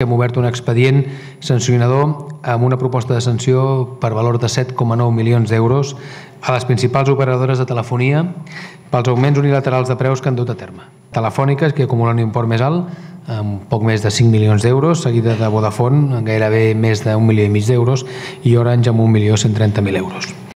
Hem obert un expedient sancionador amb una proposta de sanció per valor de 7,9 milions d'euros a les principals operadores de telefonia pels augments unilaterals de preus que han dut a terme. Telefònica, que acumula un import més alt, amb poc més de 5 milions d'euros, seguida de Vodafone, amb gairebé més d'1,5 milió d'euros, i Orange amb 1.130.000 euros.